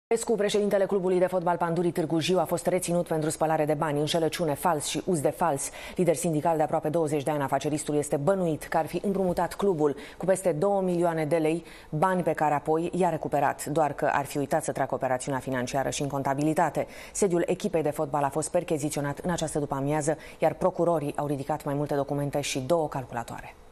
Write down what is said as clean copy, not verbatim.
Escu, președintele clubului de fotbal Pandurii Târgu Jiu, a fost reținut pentru spălare de bani, înșelăciune, fals și uz de fals. Lider sindical de aproape 20 de ani, afaceristul este bănuit că ar fi împrumutat clubul cu peste 2 milioane de lei, bani pe care apoi i-a recuperat, doar că ar fi uitat să treacă operațiunea financiară și în contabilitate. Sediul echipei de fotbal a fost percheziționat în această după-amiază, iar procurorii au ridicat mai multe documente și 2 calculatoare.